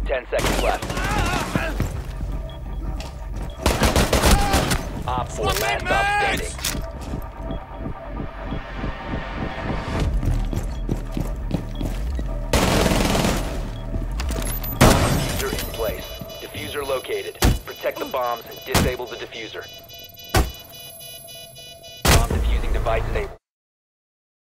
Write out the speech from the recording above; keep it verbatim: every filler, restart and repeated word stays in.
Ten seconds left. Op four, last stop standing. Diffuser in place. Diffuser located. Protect the bombs and disable the diffuser. Bomb defusing device enabled.